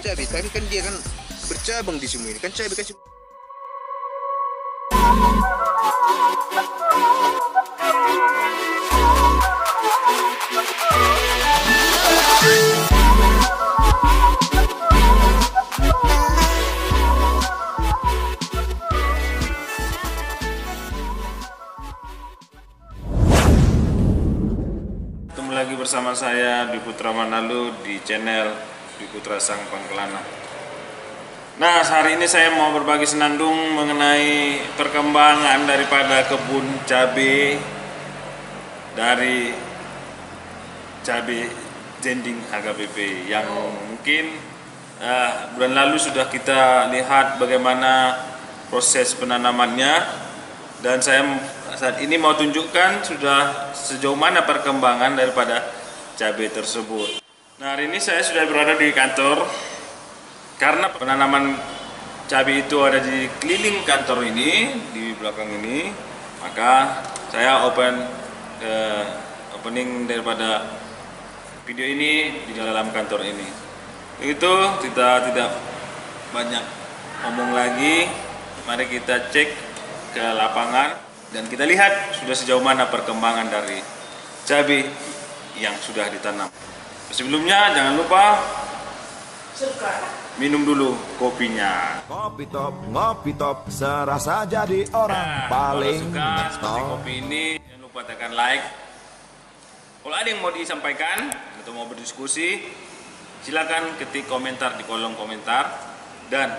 cabai, tapi kan dia kan bercabang di semua ini. Kan cabai kan Ketemu lagi bersama saya Dwi Putra Manalu di channel Dwi Putra Sang Pangkelana. Nah, hari ini saya mau berbagi senandung mengenai perkembangan daripada kebun cabai dari cabai Jending HKBP yang mungkin bulan lalu sudah kita lihat bagaimana proses penanamannya, dan saya saat ini mau tunjukkan sudah sejauh mana perkembangan daripada cabai tersebut. Nah, hari ini saya sudah berada di kantor karena penanaman cabai itu ada di keliling kantor ini, di belakang ini. Maka saya opening daripada video ini di dalam kantor ini. Itu kita tidak banyak ngomong lagi, mari kita cek ke lapangan dan kita lihat sudah sejauh mana perkembangan dari cabai yang sudah ditanam. Sebelumnya jangan lupa minum dulu kopinya. Ngopi top, serasa jadi orang paling kalau suka seperti kopi ini, jangan lupa tekan like. Kalau ada yang mau disampaikan atau mau berdiskusi, silakan ketik komentar di kolom komentar. Dan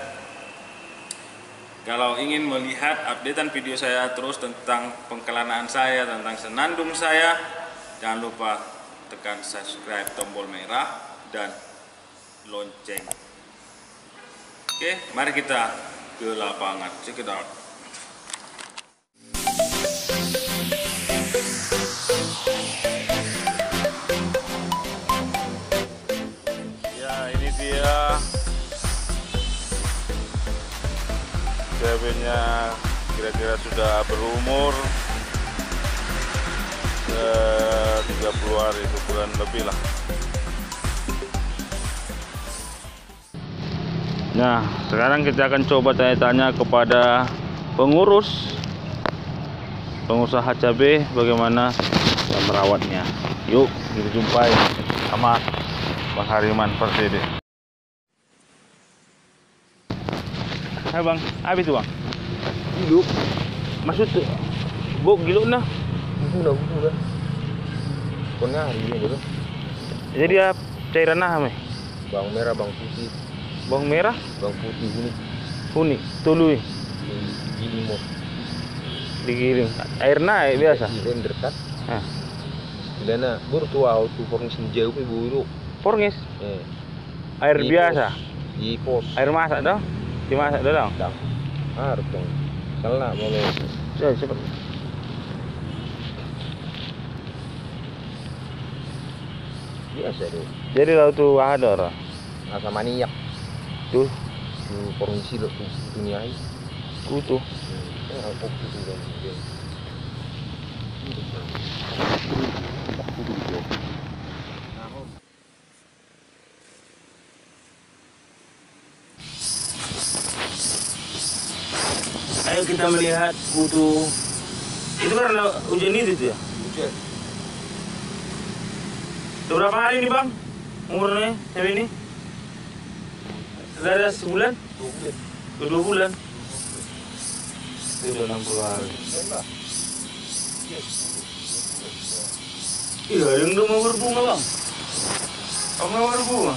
kalau ingin melihat updatean video saya terus tentang pengkelanaan saya, tentang senandung saya, jangan lupa tekan subscribe, tombol merah, dan lonceng. Oke, mari kita ke lapangan. Check it out. Ya, ini dia cabainya, kira-kira sudah berumur 30 hari, 1 bulan lebih lah. Nah, sekarang kita akan coba tanya-tanya kepada pengusaha cabai bagaimana merawatnya. Yuk kita jumpai sama Bang Hariman Persede. Hai Bang, habis tuh Bang? Giluk. Maksud tuh, bok giluk nah? Udah. Pokoknya hari ini dulu. Jadi dia cairan nah me? Bawang merah, bawang putih. Bawang merah? Bawang putih ini. Huni, tului. Ini Digiring. Air naik biasa. Blender kan? Hah. Dana bertua auto fornis jauh pe buruk. Fornis? Air Di biasa? Di pos. Air masak dong? Dimasak dong? Dang. Harus dong. Salah boleh. Cepat. Biasa tuh. Jadi laut tuh ada orang. Asa maniak. Tuh, Tuh formisi lo tuh dunia ini. kutu. Aku tuh kan. Ayo kita melihat kutu. Itu karena hujan itu ya? Hujan. Udah berapa hari nih Bang? Umurnya cabai ini? Sudah ada sebulan? 2 bulan. Sudah 60 hari. Iya, ada yang udah mau berbunga Bang. Kamu mau berbunga?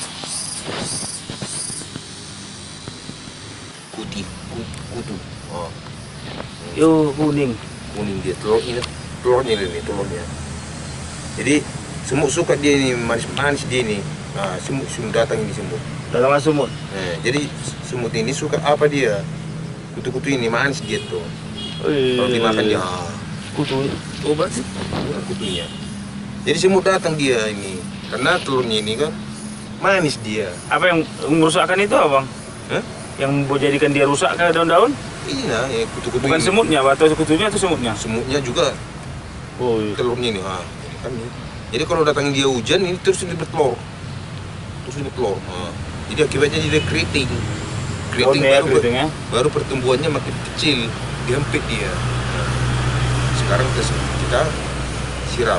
Kutu. Oh. Yo, kuning. Kuning dia telurnya ini telurnya. Jadi semut suka dia ini manis dia ini. Nah, semut datang ini semut. Datanglah semut. Jadi semut ini suka apa dia? Kutu-kutu ini manis dia tuh. Kalau dimakan dia kutu. obat sih kutunya. Jadi semut datang dia ini karena telurnya ini kan manis dia. Apa yang merusakkan itu Abang? Hah? Yang menjadikan dia rusak ke daun-daun? Iya, ya kutu-kutu Bukan ini. semutnya, atau kutunya atau semutnya? Semutnya juga Oh iya. telurnya ini. Kan. Jadi kalau datang dia hujan ini terus ini bertelur. Terus ini bertelur. Jadi akibatnya jadi keriting. Oh, dia keritingnya. Baru pertumbuhannya makin kecil, dihempit dia. Nah, sekarang kita siram.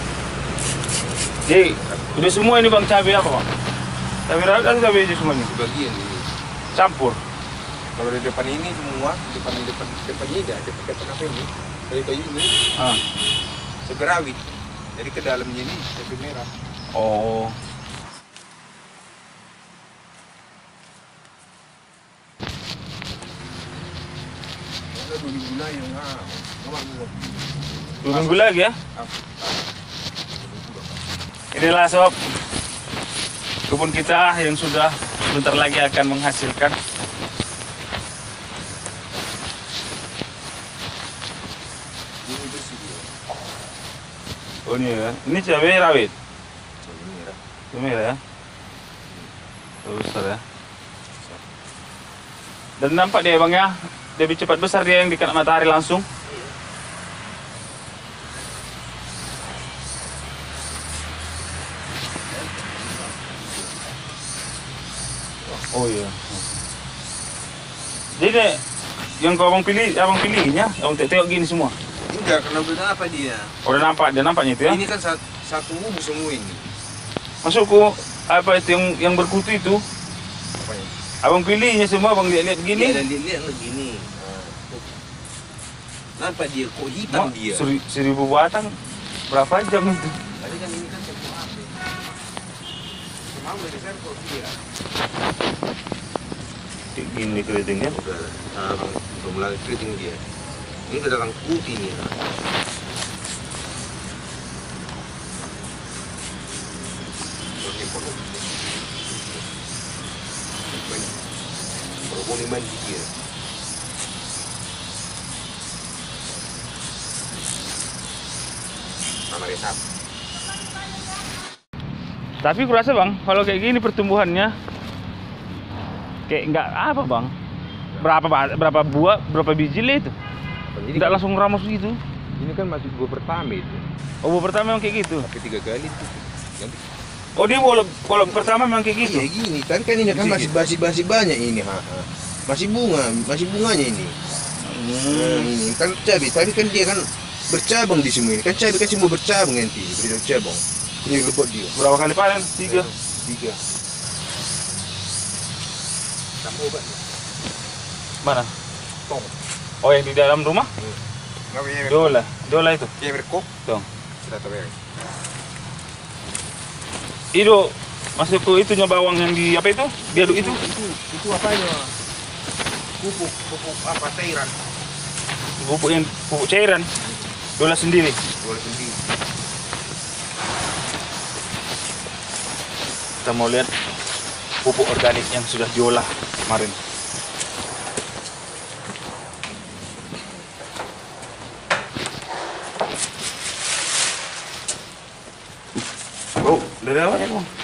Jadi udah semua ini bang cabai apa bang? Cabai rawit atau cabai hijau semua ini? Bagian ini. Campur. Kalau di depan ini semua, depan ini depan apa ini? Kayu ini. Cabai rawit. Jadi ke dalamnya ini cabai merah. Oh. Ada 2 minggu lagi yang Dua minggu lagi ya? Inilah sob kebun kita yang sudah sebentar lagi akan menghasilkan. Ini bersih dia. Oh ini ya, ini cabai rawit. Cabai merah. Cabai merah ya. Oh, besar ya. Dan nampak dia bang ya, lebih cepat besar dia yang dikena matahari langsung. Oh iya. Jadi yang kau abang pilihnya, abang tengok gini semua. Enggak, karena udah apa dia? Oh, udah nampak, dia nampaknya itu ya. Ini kan satu bubu semua ini. Masukku apa itu yang berkutu itu? Apanya? Abang pilihnya semua, abang lihat-lihat gini. Iya, dan lihat begini. Nampak dia kok hitam dia. 1000 batang berapa jam itu? Tadi kan ini kan satu apa? Mau dari saya kok dia. Kayak gini keritingnya. Udah mulai keriting dia. Ini udah datang putih nih. Ini boleh mandi dia. Sama resap. Tapi kurasa bang, kalau kayak gini pertumbuhannya kayak nggak apa bang? Berapa buah, berapa biji lah itu? Tidak langsung ramus gitu. Ini kan masih buah pertama itu. Oh, buah pertama memang kayak gitu. Pakai 3 kali itu. Nanti Oh dia kalau pertama memang kayak gitu. iya gini, kan ini kan masih banyak ini, masih bunganya ini. Nah, ini kan cabai, tapi kan dia kan bercabang di semua ini. Kan cabai kan semua bercabang nanti, bercabang. Ini lebot dia. Berapa kali panen? 3. 3. Kamu obat. Mana? Tong. Oh yang di dalam rumah? Ngapain? Dola itu. Kayak berkop. Dong. Sudah tahu ya. Itu masuk ke itunya bawang yang di apa itu? Diaduk itu? Itu apanya? Pupuk apa cairan? Pupuk cairan. Dola sendiri. Boleh sendiri. Kita mau lihat pupuk organik yang sudah diolah kemarin. Oh, dari awal ya bang?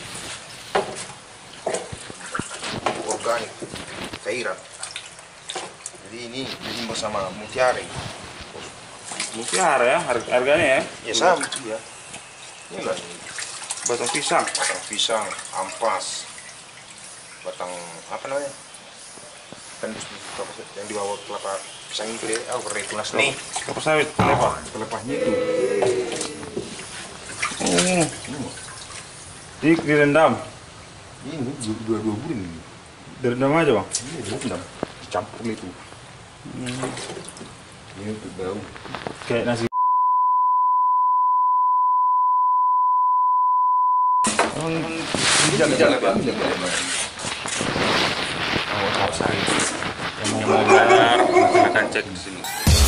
Pupuk organik cairan. Jadi ini bersama mutiara. Mutiara ya, harganya ya? Ya sama ya. Ini lah. Batang pisang. Batang pisang, ampas, batang apa namanya? Kan yang di bawah kelapa pisang itu deh, pakai tunas nih. Kelapa sawit, kelapa. Kelepasnya itu. Oh. Direndam. Ini dua bulan ini. Direndam aja bang? Ini direndam, campur itu. Ini untuk bau. Kayak nasi. Jangan. Yang mau belajar akan cek di sini.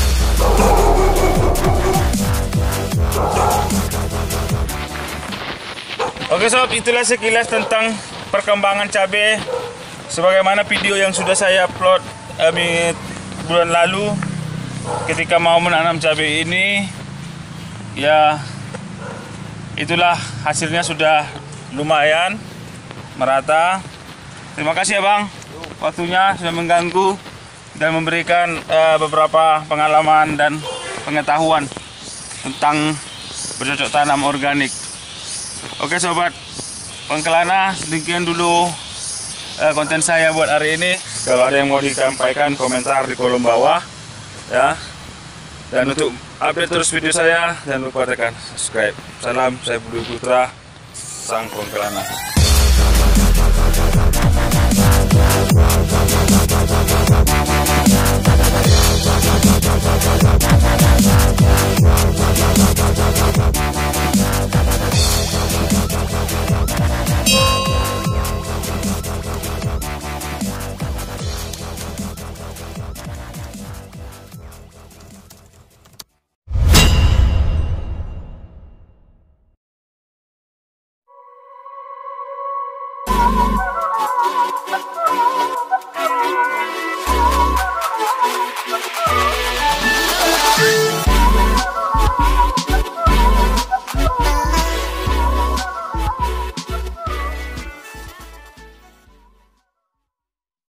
Oke sob, itulah sekilas tentang perkembangan cabai sebagaimana video yang sudah saya upload bulan lalu ketika mau menanam cabai ini. Ya itulah hasilnya sudah lumayan merata. Terima kasih ya bang, waktunya sudah mengganggu dan memberikan beberapa pengalaman dan pengetahuan tentang bercocok tanam organik. Oke sobat Pengkelana, demikian dulu konten saya buat hari ini. Kalau ada yang mau disampaikan, komentar di kolom bawah ya. Dan untuk update terus video saya, jangan lupa tekan subscribe. Salam, saya Budi Putra, Sang Pengkelana. We'll be right back.